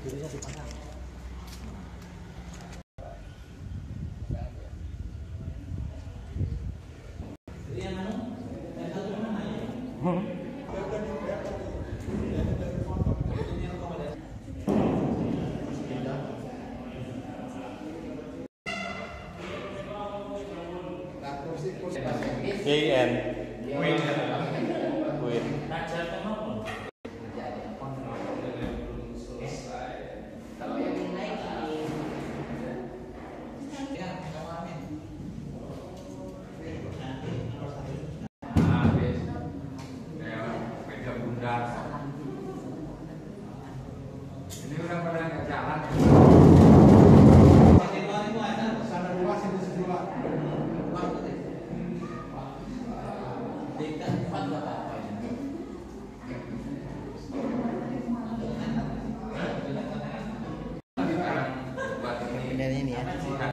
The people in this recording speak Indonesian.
Kirinya dipasang. JN Queen. Kalau yang ini naik ini udah pernah nggak jalan ya? ini ya.